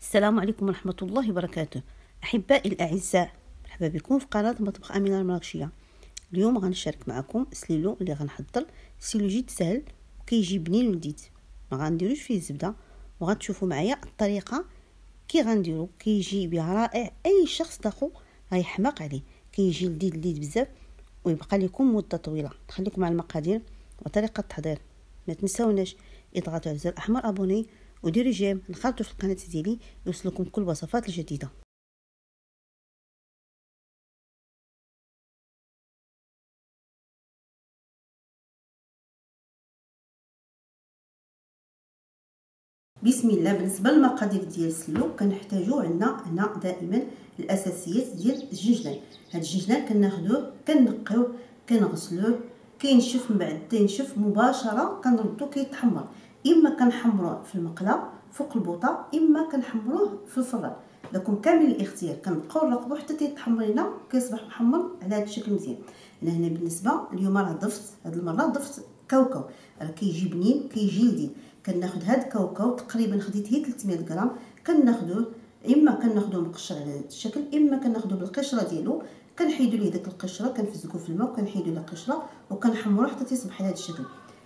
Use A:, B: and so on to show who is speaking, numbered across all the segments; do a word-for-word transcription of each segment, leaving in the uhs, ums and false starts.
A: السلام عليكم ورحمة الله وبركاته. أحبائي الأعزاء، مرحبا بكم في قناة مطبخ أمينة المراكشية. اليوم غنشارك معكم سليلو اللي غنحضر. سليلو جد سهل وكيجي بنين ولذيذ، ما غنديروش فيه الزبده، وغتشوفوا معايا الطريقه كي غنديرو. كيجي بها رائع، اي شخص داخو غيحماق عليه، كيجي لذيذ لذيذ بزاف ويبقى لكم مده طويله. نخليكم على المقادير وطريقه التحضير. ما تنساوناش اضغطوا على الزر الاحمر ابوني وديروا جيم نخرجوا في القناه ديالي يوصلكم كل الوصفات الجديده. بسم الله. بالنسبه للمقادير ديال السلو كنحتاجو عندنا هنا دائما الاساسيات ديال الجنجلان. هاد الجنجلان كناخذوه كنقيوه كنغسلوه كينشف، من بعد تينشف مباشره كنردو كيتحمر، اما كنحمروه في المقله فوق البوطه اما كنحمروه في الفران، لكم كامل الاختيار. كنبقاو نراقبوه حتى تيتحمر لينا كيصبح محمر على هذا الشكل مزيان. انا هنا بالنسبه اليوم راه ضفت هاد المره ضفت كاوكاو، راه كيجي بنين كيجي لذيذ. كناخذ هاد الكاوكاو تقريبا خديت هي ثلاثمية غرام، كناخذوه اما كناخذوه مقشر على هذا الشكل اما كناخذوه بالقشره ديالو، كنحيدوا ليه داك القشره كنفزقوه في الماء وكنحيدوا له القشره وكنحمروه حتى تصبح على هذا الشكل.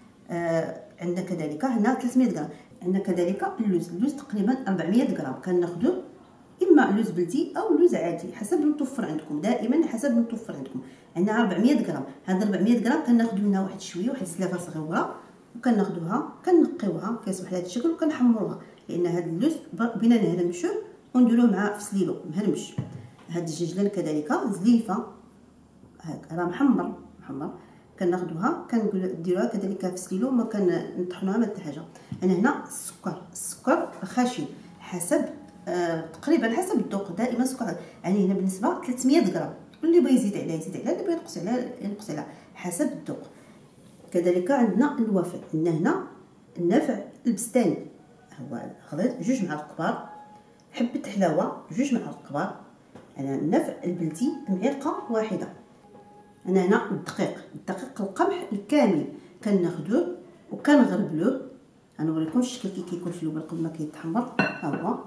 A: آه عندنا كذلك هنا ثلاثمية غرام. عندنا كذلك اللوز، اللوز تقريبا أربعمية غرام، كناخذوه اما لوز بلدي او لوز عادي حسب المتوفر عندكم، دائما حسب المتوفر عندكم. عندنا أربعمية غرام، هذا أربعمية غرام كناخذ منها واحد شويه واحد السلافه صغيره وكناخذوها كنقيوها كيصبح لهذا الشكل وكنحمروها، لان هذا اللوز بغينا نهرمشوه ونديروه مع فسليلو مهرمش. هذا الجنجلان كذلك زليفه هاك راه محمر محمر كناخذوها كنديروها كذلك فسليلو ما كنطحنوها ما حتى حاجه. انا هنا السكر، السكر خشن حسب آه تقريبا حسب الذوق، دائما سكر يعني هنا بالنسبه ثلاثمية غرام، واللي بغى يزيد عليه يزيد عليه، اللي بغى ينقص عليه ينقص عليه حسب الذوق. كذلك عندنا الوافع، عندنا هنا النافع البستاني هو خضيت جوج معالق كبار، حبه حلاوه جوج معالق كبار، انا النافع البلدي معلقه واحده. انا هنا الدقيق، الدقيق القمح الكامل كناخذوه وكنغربلوه. غنوريكم الشكل كي كيكون في الاول قبل ما كيتحمر. ها هو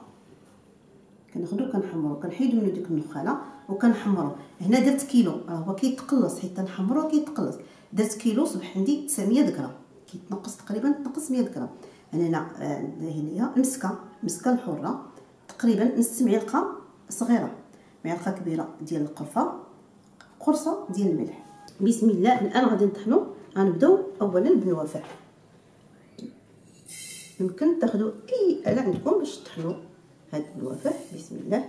A: كناخذوه كنحمروه كنحيدو منو ديك النخاله وكنحمروه. هنا درت كيلو، راه هو كيتقلص حيت نحمروه كيتقلص. درت كيلو صبح عندي تسعمية غرام، كيتنقص تقريبا تنقص مية غرام. انا هنا هنا المسكه المسكه الحره تقريبا نص معلقه صغيره، معلقه كبيره ديال القرفه، قرصه ديال الملح. بسم الله. الان غادي نطحنو. غنبداو اولا بالنوافع. يمكن تاخذوا اي اله عندكم باش تطحنوا هاد النوافع. بسم الله.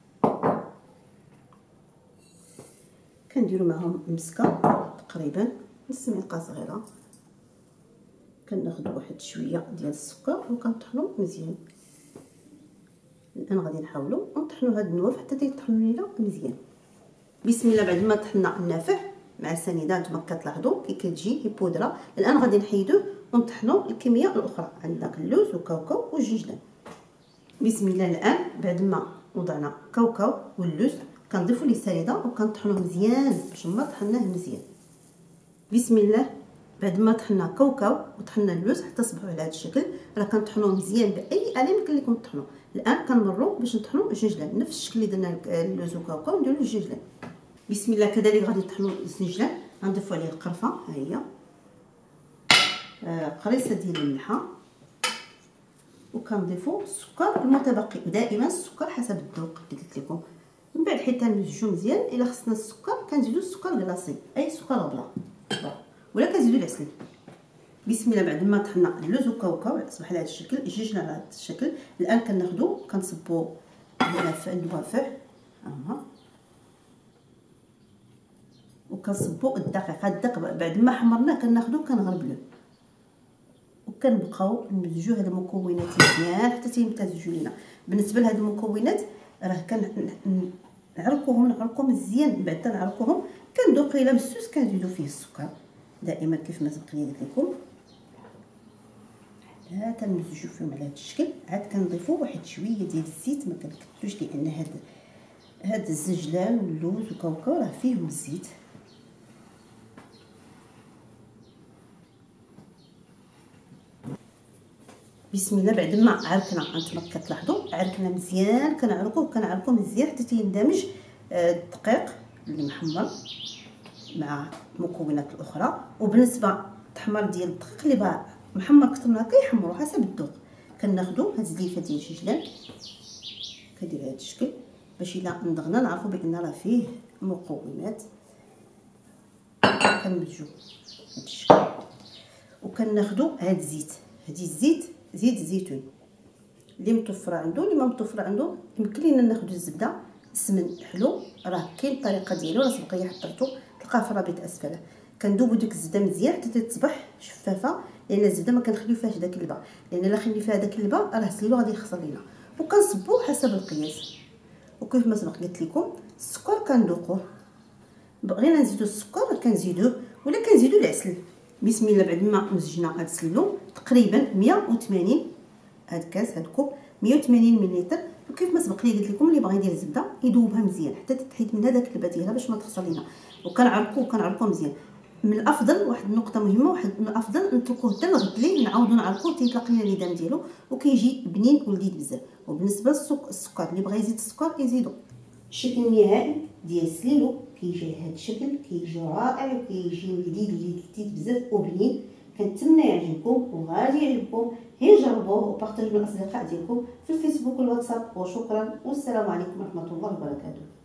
A: كنديروا معهم مسكه تقريبا نص معلقه صغيره، كناخذوا واحد شويه ديال السكر وكنطحنوا مزيان. الان غادي نحاولوا نطحنوا هاد النوافع حتى تيطحنوا لينا مزيان. بسم الله. بعد ما طحنا النافع مع السنيده نتوما كتلاحظوا كي كتجي هي بودره. الان غادي نحيدوه ونطحنوا الكميه الاخرى. عندنا اللوز وكاوكاو والجنجلان. بسم الله. الان بعد ما وضعنا كاوكاو واللوز كنضيفوا ليه السنيده وكنطحنوه مزيان باش ما طحناه مزيان. بسم الله. بعد ما طحنا كاوكاو وطحنا اللوز حتى صبحوا على هذا الشكل، راه كنطحنوه مزيان باي اله يمكن لكم تطحنوا. الان كنمروا باش نطحنوا الجنجلان نفس الشكل اللي درنا اللوز وكاوكاو نديروا الجنجلان. بسم الله. كذلك غادي نطحنوا الزنجلان، غنضيفوا عليه القرفه ها هي، آه قريصه ديال الملحه، وكنضيفوا السكر المتبقي، ودائما السكر حسب الذوق اللي قلت لكم. من بعد حيت نمزجوا مزيان الا خصنا السكر كنزيدوا السكر كلاصي اي سكر بلا ولا كنزيدوا العسل. بسم الله. بعد ما طحنا اللوز وكاوكاو اصبح على هذا الشكل، الجيج على هذا الشكل. الان كناخذوا كنصبوا هنا في النوافع ها، وكنصبوا الدقيق. هذا الدقيق بعد ما حمرناه كناخذوه كنغربلوه وكنبقاو نمزجوا هاد المكونات مزيان حتى تيمتزجوا لينا. بالنسبه لهاد المكونات راه كنعرقوهم نعرقوهم مزيان. بعد تنعرقوهم كندوق الى مسوس كنزيدوا فيه السكر دائما كيف ما سبق لي قلت لكم. ها تنمزجوا فيهم على هذا الشكل. عاد كنضيفوا واحد شويه ديال الزيت، ما كنكثروش لان هاد هاد الزنجلان واللوز وكاوكاو راه فيهم الزيت. بسم الله. بعد ما عركنا انتما كتلاحظوا عركنا مزيان، كنعركوه كنعركوه مزيان حتى تيندمج الدقيق اللي محمر مع المكونات الاخرى. وبالنسبه التحمير ديال الدقيق اللي بغا محمر اكثر من هكا يحمروا حسب الذوق. كناخذوا هاد الزليفه ديال الجيجلان كدير بهذا الشكل باش الا نضغنا نعرفوا بان راه فيه مكونات. كنمزجوا هاد الشكل وكناخذوا هاد الزيت، هادي الزيت زيت الزيتون اللي متوفره عنده، اللي ما متوفره عنده يمكن لينا ناخذوا الزبده. السمن حلو راه كاين الطريقه ديالو، راه سبقيه حضرته تلقاه في الرابط اسفله. كندوبوا ديك الزبده مزيان حتى تصبح شفافه، لان الزبده ما كنخليو فيهاش داك الباء، لان الا خلينا فيها داك الباء راه السليلو غادي يخسر لينا. وكنصبوا حسب القياس. وكيف ما سبق قلت لكم السكر كندوقوه، بغينا نزيدو السكر كنزيدوه ولا كنزيدو العسل. بسم الله. بعد ما مزجنا هاد السلو تقريبا مية وثمانين هاد كاس هاد كوب مية وثمانين مليلتر. وكيف ما سبق لي قلت لكم اللي باغي يدير الزبده يذوبها مزيان حتى تحيد منها داك البا ديالها باش ما تخسر لينا. وكنعرقوه كنعرقوه مزيان. من الافضل واحد النقطه مهمه، واحد من الافضل نتركوه حتى الغد ليه نعاودو نعرقوه تيطلق لينا الليدان ديالو وكيجي بنين ولذيذ بزاف. وبالنسبه للسكر اللي بغى يزيد السكر يزيدو. الشكل النهائي ديال السليلو كيجي بهذا الشكل، كيجي رائع وكيجي لذيذ لذيذ بزاف وبنين. كنتمنى يعجبكم وغادي يعجبكم، هي جربوه وبارطاجيوه مع الاصدقاء ديالكم في الفيسبوك والواتساب. وشكرا والسلام عليكم ورحمه الله وبركاته.